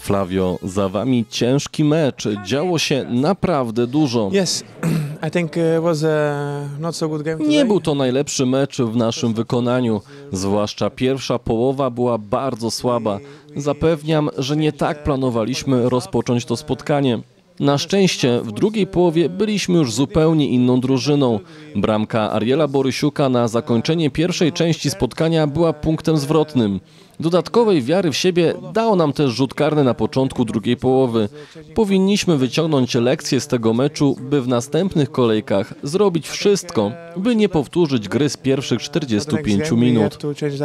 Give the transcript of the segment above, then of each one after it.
Flavio, za wami ciężki mecz. Działo się naprawdę dużo. Yes, I think it was a not so good game today. Nie był to najlepszy mecz w naszym wykonaniu. Zwłaszcza pierwsza połowa była bardzo słaba. Zapewniam, że nie tak planowaliśmy rozpocząć to spotkanie. Na szczęście w drugiej połowie byliśmy już zupełnie inną drużyną. Bramka Ariela Borysiuka na zakończenie pierwszej części spotkania była punktem zwrotnym. Dodatkowej wiary w siebie dał nam też rzut karny na początku drugiej połowy. Powinniśmy wyciągnąć lekcje z tego meczu, by w następnych kolejkach zrobić wszystko, by nie powtórzyć gry z pierwszych 45 minut.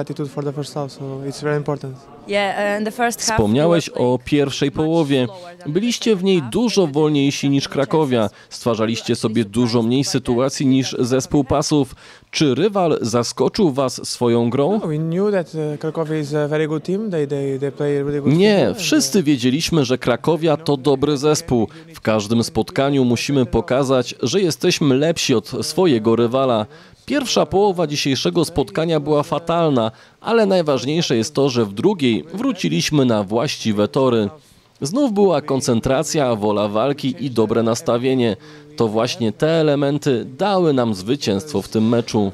Wspomniałeś o pierwszej połowie. Byliście w niej dużo wolniejsi niż Krakowia. Stwarzaliście sobie dużo mniej sytuacji niż zespół Pasów. Czy rywal zaskoczył was swoją grą? Nie, wszyscy wiedzieliśmy, że Krakowia to dobry zespół. W każdym spotkaniu musimy pokazać, że jesteśmy lepsi od swojego rywala. Pierwsza połowa dzisiejszego spotkania była fatalna, ale najważniejsze jest to, że w drugiej wróciliśmy na właściwe tory. Znów była koncentracja, wola walki i dobre nastawienie. To właśnie te elementy dały nam zwycięstwo w tym meczu.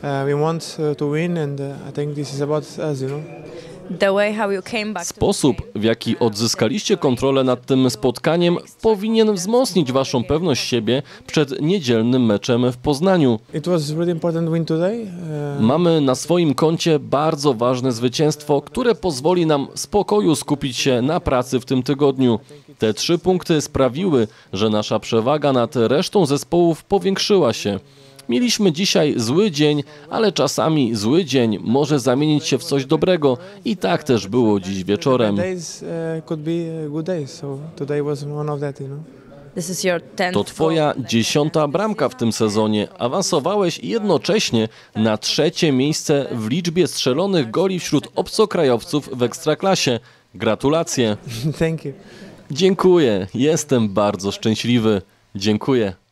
Sposób, w jaki odzyskaliście kontrolę nad tym spotkaniem, powinien wzmocnić waszą pewność siebie przed niedzielnym meczem w Poznaniu. Mamy na swoim koncie bardzo ważne zwycięstwo, które pozwoli nam w spokoju skupić się na pracy w tym tygodniu. Te 3 punkty sprawiły, że nasza przewaga nad resztą zespołów powiększyła się. Mieliśmy dzisiaj zły dzień, ale czasami zły dzień może zamienić się w coś dobrego i tak też było dziś wieczorem. To twoja 10. bramka w tym sezonie. Awansowałeś jednocześnie na 3. miejsce w liczbie strzelonych goli wśród obcokrajowców w Ekstraklasie. Gratulacje. Thank you. Dziękuję. Jestem bardzo szczęśliwy. Dziękuję.